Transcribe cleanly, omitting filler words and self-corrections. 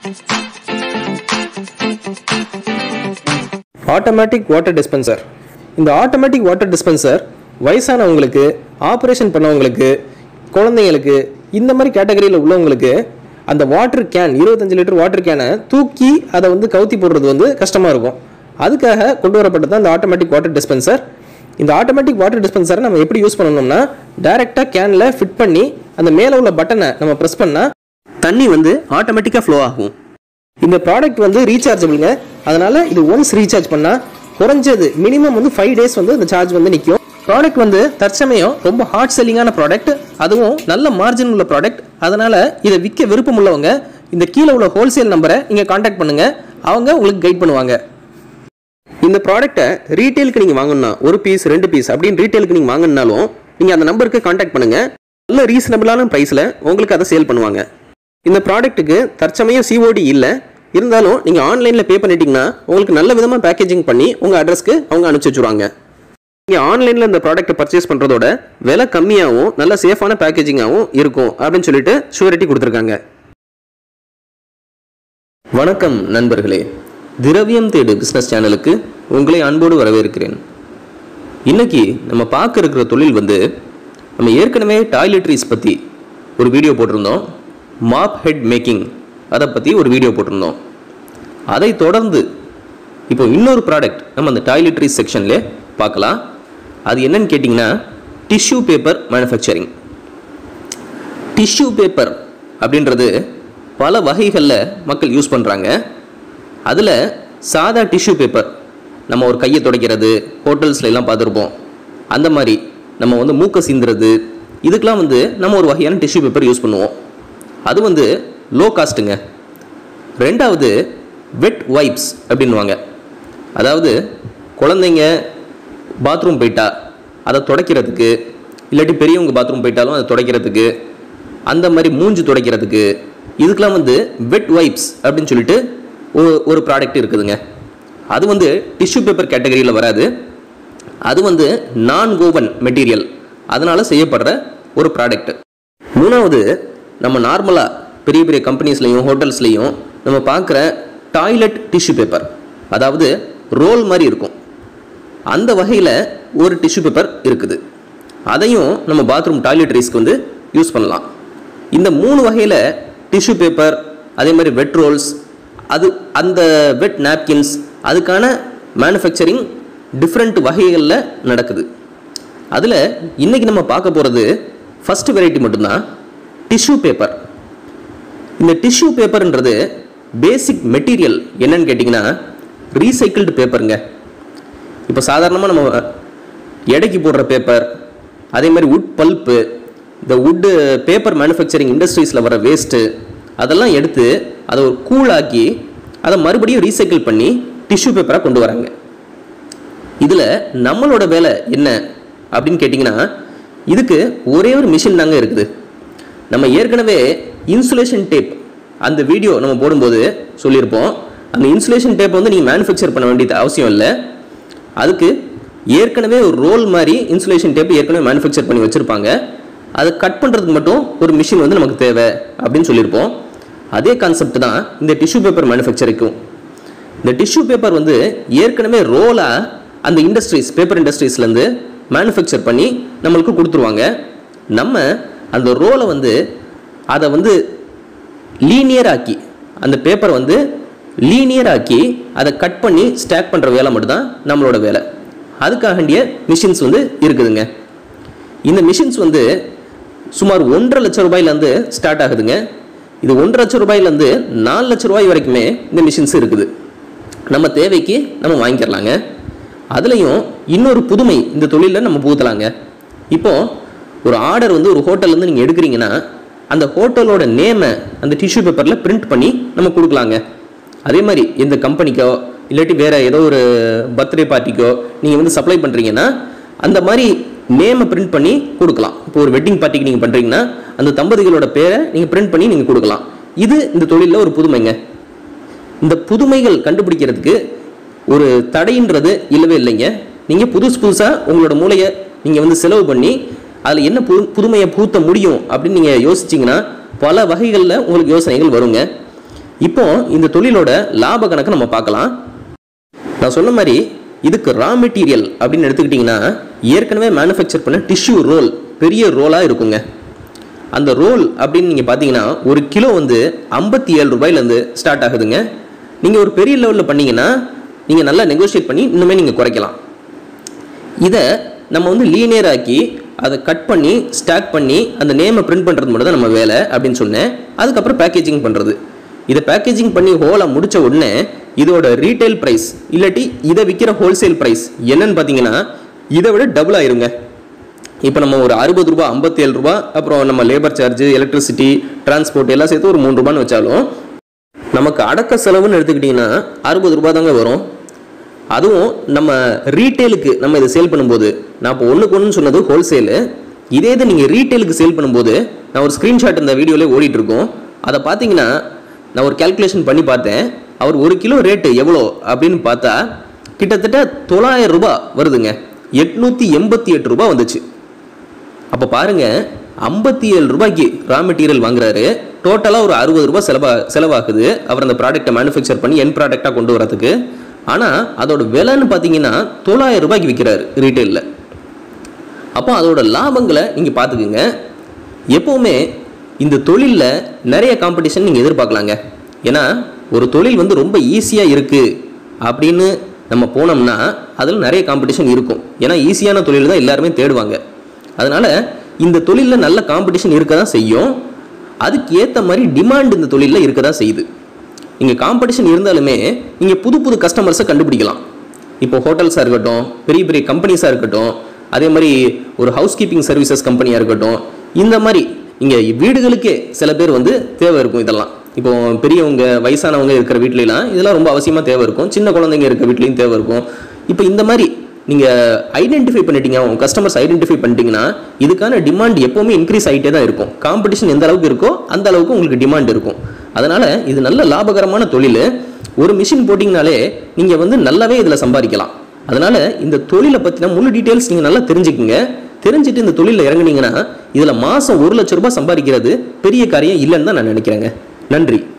Automatic water dispenser. இந்த automatic water dispenser வயசானவங்களுக்கு, operation பண்ணவங்களுக்கு, குழந்தைங்களுக்கு, இந்த மாதிரி கேட்டகரியில் உள்ளவங்களுக்கு அந்த வாட்டர் கேன் 25 லிட்டர் வாட்டர் கேனை தூக்கி அதை கவுத்தி போடுறது கஷ்டமாக இருக்கும். அதுக்காக கொண்டு வரப்பட்டது தான் இந்த ஆட்டோமேட்டிக் வாட்டர் டிஸ்பென்சர். இந்த ஆட்டோமேட்டிக் வாட்டர் டிஸ்பென்சரை நம்ம எப்படி யூஸ் பண்ணணும்னா, டைரெக்டாக கேனில் ஃபிட் பண்ணி அந்த மேலே உள்ள பட்டனை நம்ம ப்ரெஸ் பண்ணால் தண்ணி ஆட்டோமேட்டிக்காக ஃப்ளோ ஆகும். இந்த ப்ராடக்ட் ரீசார்ஜபிளுங்க. அதனால் இது ஒன்ஸ் ரீசார்ஜ் பண்ணால் குறைஞ்சது மினிமம் 5 டேஸ் இந்த சார்ஜ் நிற்கும். ப்ராடக்ட் தற்சமயம் ரொம்ப ஹாட் செல்லிங்கான ப்ராடக்ட், அதுவும் நல்ல மார்ஜின் உள்ள ப்ராடக்ட். அதனால் இதை விற்க விருப்பம் உள்ளவங்க இந்த கீழே உள்ள ஹோல்சேல் நம்பரை நீங்கள் கான்டாக்ட் பண்ணுங்கள், அவங்க உங்களுக்கு கைட் பண்ணுவாங்க. இந்த ப்ராடக்ட்டை ரீட்டெயிலுக்கு நீங்கள் வாங்கணும்னா 1 பீஸ் 2 பீஸ் அப்படின்னு ரீட்டெயிலுக்கு நீங்கள் வாங்கினாலும் நீங்கள் அந்த நம்பருக்கு கான்டாக்ட் பண்ணுங்கள். நல்ல ரீசனபிளான ப்ரைஸில் உங்களுக்கு அதை சேல் பண்ணுவாங்க. இந்த ப்ராடக்ட்டுக்கு தற்சமயம் COD இல்லை, இருந்தாலும் நீங்கள் ஆன்லைனில் பே பண்ணிட்டீங்கன்னா உங்களுக்கு நல்ல விதமாக பேக்கேஜிங் பண்ணி உங்கள் அட்ரஸ்க்கு அவங்க அனுப்பிச்சி வச்சுருவாங்க. நீங்கள் ஆன்லைனில் இந்த ப்ராடக்ட்டை பர்ச்சேஸ் பண்ணுறதோட விலை கம்மியாகவும் நல்ல சேஃபான பேக்கேஜிங்காகவும் இருக்கும் அப்படின்னு சொல்லிட்டு ஷூரிட்டி கொடுத்துருக்காங்க. வணக்கம் நண்பர்களே, திரவியம் தேடு பிஸ்னஸ் சேனலுக்கு உங்களை அன்போடு வரவேற்கிறேன். இன்னைக்கு நம்ம பார்க்க இருக்கிற தொழில் நம்ம ஏற்கனவே டாய்லெட்ரிஸ் பற்றி ஒரு வீடியோ போட்டிருந்தோம், மாப் ஹெட் மேக்கிங் அதை பற்றி ஒரு வீடியோ போட்டிருந்தோம். அதை தொடர்ந்து இப்போ இன்னொரு ப்ராடக்ட் நம்ம அந்த டாய்லெட்ரிஸ் செக்ஷன்லேயே பார்க்கலாம். அது என்னன்னு கேட்டிங்கன்னா tissue paper manufacturing. Tissue paper அப்படின்றது பல வகைகளில் மக்கள் யூஸ் பண்ணுறாங்க. அதில் சாதா டிஷ்யூ பேப்பர் நம்ம ஒரு கையை துடைக்கிறது, ஹோட்டல்ஸ்ல எல்லாம் பார்த்துருப்போம். அந்த மாதிரி நம்ம மூக்கை சீந்துறது, இதுக்கெலாம் நம்ம ஒரு வகையான டிஷ்யூ பேப்பர் யூஸ் பண்ணுவோம். அது லோ காஸ்ட்டுங்க. ரெண்டாவது வெட் வைப்ஸ் அப்படின்வாங்க. அதாவது குழந்தைங்க பாத்ரூம் போயிட்டா அதை துடைக்கிறதுக்கு, இல்லாட்டி பெரியவங்க பாத்ரூம் போயிட்டாலும் அதை துடைக்கிறதுக்கு, அந்த மாதிரி மூஞ்சி துடைக்கிறதுக்கு, இதுக்கெலாம் வெட் வைப்ஸ் அப்படின்னு சொல்லிட்டு ஒரு ப்ராடக்ட் இருக்குதுங்க. அது டிஷ்யூ பேப்பர் கேட்டகரியில் வராது. அது நான் கோவன் மெட்டீரியல், அதனால் செய்யப்படுற ஒரு ப்ராடக்ட். மூணாவது நம்ம நார்மலாக பெரிய பெரிய கம்பெனிஸ்லையும் ஹோட்டல்ஸ்லையும் நம்ம பார்க்குற டாய்லெட் டிஷ்யூ பேப்பர், அதாவது ரோல் மாதிரி இருக்கும். அந்த வகையில் ஒரு டிஷ்யூ பேப்பர் இருக்குது. அதையும் நம்ம பாத்ரூம் டாய்லெட்ரிஸ்க்கு யூஸ் பண்ணலாம். இந்த 3 வகையில் டிஷ்யூ பேப்பர், அதே மாதிரி வெட் ரோல்ஸ், அந்த வெட் நாப்கின்ஸ், அதுக்கான மேனுஃபேக்சரிங் டிஃப்ரெண்ட் வகைகளில் நடக்குது. அதில் இன்றைக்கி நம்ம பார்க்க போகிறது ஃபஸ்ட் வெரைட்டி மட்டும்தான், டிஷ்யூ பேப்பர். இந்த டிஷ்யூ பேப்பர்ன்றது பேசிக் மெட்டீரியல் என்னன்னு கேட்டிங்கன்னா ரீசைக்கிள்டு பேப்பருங்க. இப்போ சாதாரணமாக நம்ம எடைக்கு போடுற பேப்பர், அதே மாதிரி வுட் பல்ப்பு, இந்த வுட்டு பேப்பர் மேனுஃபேக்சரிங் இண்டஸ்ட்ரீஸில் வர வேஸ்ட்டு, அதெல்லாம் எடுத்து அதை ஒரு கூழாக்கி அதை மறுபடியும் ரீசைக்கிள் பண்ணி டிஷ்யூ பேப்பராக கொண்டு வராங்க. இதில் நம்மளோட வேலை என்ன அப்படின்னு கேட்டிங்கன்னா, இதுக்கு ஒரே ஒரு மிஷின் தாங்க இருக்குது. நம்ம ஏற்கனவே இன்சுலேஷன் டேப் அந்த வீடியோ நம்ம போடும்போது சொல்லியிருப்போம். அந்த இன்சுலேஷன் டேப் நீங்கள் மேனுஃபேக்சர் பண்ண வேண்டியது அவசியம் இல்லை. அதுக்கு ஏற்கனவே ஒரு ரோல் மாதிரி இன்சுலேஷன் டேப் ஏற்கனவே மேனுஃபேக்சர் பண்ணி வச்சுருப்பாங்க. அதை கட் பண்ணுறதுக்கு மட்டும் ஒரு மிஷின் நமக்கு தேவை அப்படின்னு சொல்லியிருப்போம். அதே கான்செப்ட் தான் இந்த டிஷ்யூ பேப்பர் மேனுஃபேக்சரிக்கும். இந்த டிஷ்யூ பேப்பர் ஏற்கனவே ரோலாக அந்த இண்டஸ்ட்ரீஸ், பேப்பர் இண்டஸ்ட்ரீஸ்லேருந்து மேனுஃபேக்சர் பண்ணி நம்மளுக்கு கொடுத்துருவாங்க. நம்ம அந்த ரோலை அதை லீனியர் ஆக்கி, அந்த பேப்பரை லீனியர் ஆக்கி அதை கட் பண்ணி ஸ்டாக் பண்ணுற வேலை மட்டும்தான் நம்மளோட வேலை. அதுக்காகண்டிய மிஷின்ஸ் இருக்குதுங்க. இந்த மிஷின்ஸ் சுமார் 1.5 லட்ச ரூபாயிலேருந்து ஸ்டார்ட் ஆகுதுங்க. இது 1.5 லட்ச ரூபாயிலேருந்து 4 லட்ச ரூபாய் வரைக்குமே இந்த மிஷின்ஸ் இருக்குது. நம்ம தேவைக்கு நம்ம வாங்கிக்கலாங்க. அதுலேயும் இன்னொரு புதுமை இந்த தொழிலில் நம்ம புகுத்தலாங்க. இப்போது ஒரு ஆர்டர் ஒரு ஹோட்டல்லேருந்து நீங்கள் எடுக்கிறீங்கன்னா அந்த ஹோட்டலோட நேமை அந்த டிஷ்யூ பேப்பரில் பிரிண்ட் பண்ணி நம்ம கொடுக்கலாங்க. அதே மாதிரி இந்த கம்பெனிக்கோ இல்லாட்டி வேறு ஏதோ ஒரு பர்த்டே பார்ட்டிக்கோ நீங்கள் சப்ளை பண்ணுறீங்கன்னா அந்த மாதிரி நேமை பிரிண்ட் பண்ணி கொடுக்கலாம். இப்போ ஒரு வெட்டிங் பார்ட்டிக்கு நீங்கள் பண்ணுறீங்கன்னா அந்த தம்பதிகளோட பேரை நீங்கள் பிரிண்ட் பண்ணி நீங்கள் கொடுக்கலாம். இது இந்த தொழிலில் ஒரு புதுமைங்க. இந்த புதுமைகள் கண்டுபிடிக்கிறதுக்கு ஒரு தடைன்றது இல்லவே இல்லைங்க. நீங்கள் புதுசாக உங்களோட மூளையை நீங்கள் செலவு பண்ணி அதில் என்ன புதுமையை பூத்த முடியும் அப்படின்னு நீங்கள் யோசிச்சிங்கன்னா பல வகைகளில் உங்களுக்கு யோசனைகள் வருங்க. இப்போ இந்த தொழிலோட லாப கணக்கு நம்ம பார்க்கலாம். நான் சொன்ன மாதிரி இதுக்கு ரா மெட்டீரியல் அப்படின்னு எடுத்துக்கிட்டிங்கன்னா ஏற்கனவே மேனுஃபேக்சர் பண்ண டிஷ்யூ ரோல் பெரிய ரோலாக இருக்குங்க. அந்த ரோல் அப்படின்னு நீங்கள் பார்த்தீங்கன்னா ஒரு கிலோ வந்து 57 ரூபாயிலேருந்து ஸ்டார்ட் ஆகுதுங்க. நீங்கள் ஒரு பெரிய லெவலில் பண்ணிங்கன்னா நீங்கள் நல்லா நெகோஷியேட் பண்ணி இன்னுமே நீங்கள் குறைக்கலாம். இதை நம்ம வந்து லீனியர் ஆக்கி அதை கட் பண்ணி ஸ்டாக் பண்ணி அந்த நேமை பிரிண்ட் பண்ணுறது மட்டும் தான் நம்ம வேலை அப்படின்னு சொன்னேன். அதுக்கப்புறம் பேக்கேஜிங் பண்ணுறது. இதை பேக்கேஜிங் பண்ணி ஹோலாக முடித்த உடனே இதோட ரீட்டைல் ப்ரைஸ் இல்லாட்டி இதை விற்கிற ஹோல்சேல் ப்ரைஸ் என்னன்னு பார்த்தீங்கன்னா இதை விட டபுள் ஆயிருங்க. இப்போ நம்ம ஒரு 60 ரூபா 57 ரூபா அப்புறம் நம்ம லேபர் சார்ஜ் எலக்ட்ரிசிட்டி டிரான்ஸ்போர்ட் எல்லாம் சேர்த்து ஒரு 3 ரூபான்னு வச்சாலும் நமக்கு அடக்க செலவுன்னு எடுத்துக்கிட்டிங்கன்னா 60 ரூபா தாங்க வரும். அதுவும் நம்ம ரீட்டைலுக்கு நம்ம இதை சேல் பண்ணும்போது நான் இப்போ ஒன்றுக்கு ஒன்று சொன்னது ஹோல்சேலு. இதே இது நீங்கள் ரீட்டைலுக்கு சேல் பண்ணும்போது நான் ஒரு ஸ்க்ரீன்ஷாட் இந்த வீடியோவில் ஓடிட்டு இருக்கோம். அதை பார்த்தீங்கன்னா நான் ஒரு கேல்குலேஷன் பண்ணி பார்த்தேன். அவர் 1 கிலோ ரேட்டு எவ்வளோ அப்படின்னு பார்த்தா கிட்டத்தட்ட 900 ரூபா வருதுங்க. 888 ரூபா வந்துச்சு. அப்போ பாருங்கள் 57 ரூபாய்க்கு ரா மெட்டீரியல் வாங்குறாரு. டோட்டலாக ஒரு 60 ரூபா செலவாகுது அவர் அந்த ப்ராடக்டை மேனுஃபேக்சர் பண்ணி என் ப்ராடக்டாக கொண்டு வரதுக்கு. ஆனால் அதோட விலைன்னு பார்த்தீங்கன்னா 900 ரூபாய்க்கு விற்கிறாரு ரீட்டைலில். அப்போ அதோட லாபங்களை நீங்கள் பார்த்துக்குங்க. எப்போவுமே இந்த தொழிலில் நிறைய காம்படிஷன் நீங்கள் எதிர்பார்க்கலாங்க. ஏன்னா ஒரு தொழில் வந்து ரொம்ப ஈஸியாக இருக்குது அப்படின்னு நம்ம போனோம்னா அதில் நிறைய காம்படிஷன் இருக்கும். ஏன்னா ஈஸியான தொழில் தான் எல்லாருமே தேடுவாங்க. அதனால் இந்த தொழிலில் நல்ல காம்படிஷன் இருக்க தான் செய்யும். அதுக்கு ஏற்ற மாதிரி டிமாண்ட் இந்த தொழிலில் இருக்க தான் செய்யுது. இங்கே காம்படிஷன் இருந்தாலுமே நீங்கள் புது புது கஸ்டமர்ஸை கண்டுபிடிக்கலாம். இப்போ ஹோட்டல்ஸாக இருக்கட்டும், பெரிய பெரிய கம்பெனிஸாக இருக்கட்டும், அதே மாதிரி ஒரு ஹவுஸ் கீப்பிங் சர்வீசஸ் கம்பெனியாக இருக்கட்டும், இந்த மாதிரி இங்கே வீடுகளுக்கே சில பேர் வந்து தேவை இருக்கும். இதெல்லாம் இப்போ பெரியவங்க வயசானவங்க இருக்கிற வீட்லாம் இதெல்லாம் ரொம்ப அவசியமாக தேவை இருக்கும். சின்ன குழந்தைங்க இருக்கிற வீட்லேயும் தேவை இருக்கும். இப்போ இந்த மாதிரி நீங்கள் ஐடென்டிஃபை பண்ணிட்டீங்க, உங்கள் கஸ்டமர்ஸ் ஐடென்டிஃபை பண்ணிட்டீங்கன்னா இதுக்கான டிமாண்ட் எப்போவுமே இன்க்ரீஸ் ஆகிட்டே தான் இருக்கும். காம்படிஷன் எந்த அளவுக்கு இருக்கோ அந்த அளவுக்கு உங்களுக்கு டிமாண்ட் இருக்கும். அதனால் இது நல்ல லாபகரமான தொழில். ஒரு மிஷின் போட்டிங்கனாலே நீங்கள் வந்து நல்லாவே இதில் சம்பாதிக்கலாம். அதனால் இந்த தொழிலை பற்றின முழு டீட்டெயில்ஸ் நீங்கள் நல்லா தெரிஞ்சுக்குங்க. தெரிஞ்சுட்டு இந்த தொழிலில் இறங்குனீங்கன்னா இதில் மாதம் 1 லட்ச ரூபாய் சம்பாதிக்கிறது பெரிய காரியம் இல்லைன்னு தான் நான் நினைக்கிறேங்க. நன்றி.